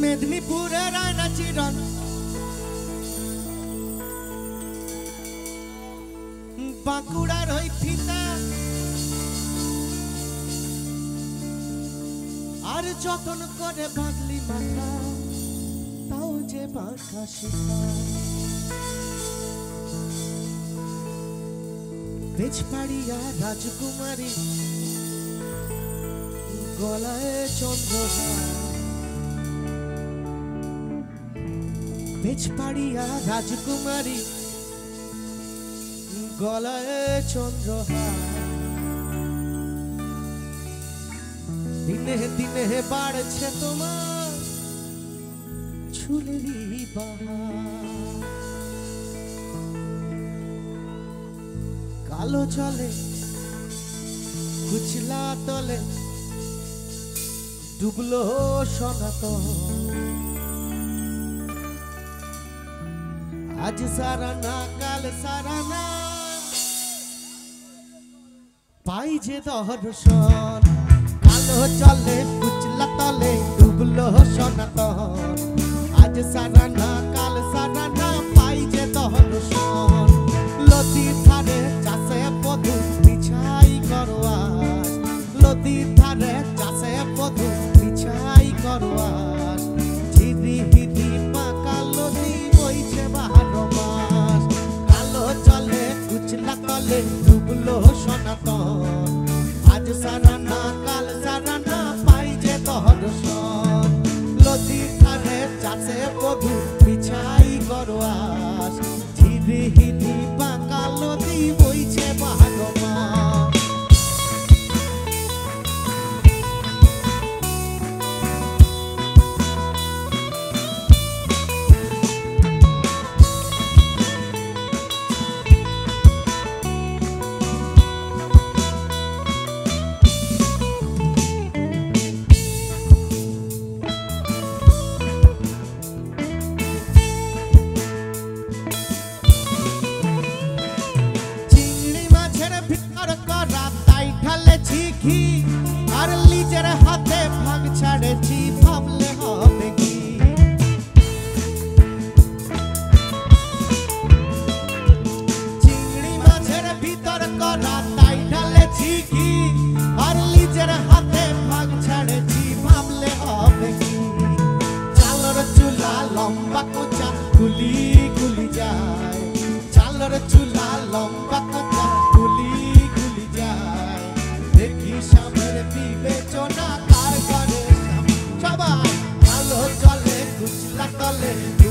মেদিনীপুরের আয়না চিরন বাঁকুড়ার ওই ফিতা আর যতন করে বাঁধলি মাথা তাও যে বাঁকা সীতা বেজপাড়িয়া রাজকুমারী গলায় চন্দ্রহার বেজপাড়িয়া রাজকুমারী গলায় চন্দ্রহার দিনে দিনে বাড়ছে তোমার চুলেরই বাহার কালো চলে কুচলা তলে ডুবলো সনাতন আজ সারা না কাল সারা না পাই যে দর্শন কালো চলে কুচলা তলে ডুবলো সনাতন আজ সারা না কাল সারা না পাই যে দর্শন লতির ধারে চাষে পধু বিছাই করোয়াস লতির ধারে চাষে পধু বিছাই করোয়াস ঝিরি হিরি পাকা লতি বইছে 12 মাস কালো চলে কুচলা তলে ডুবলো সনাতন আজ সারা না কাল সারা না পাই যে দর্শন লতির ধারে চাষে পধু বিছাই করোয়াস ঝিরি হিরি পাকা লতি বইছে 12 মাস আর লিজের হাতে ভাগ ছাড়েছি ভাবলে হবে কি চিংড়ি মাছের ভিতর করা তাই ঢালেছি কি আর লিজের হাতে ভাগ ছাড়েছি ভাবলে হবে কি চালর চুলা লম্বা কোচা গুলি গুলি যায় চালর চুলা লম্বা কোচা গুলি গুলি যায় দেখি সামনে বিবেচনা কার করে সবাই কালো চলে কুচলা তলে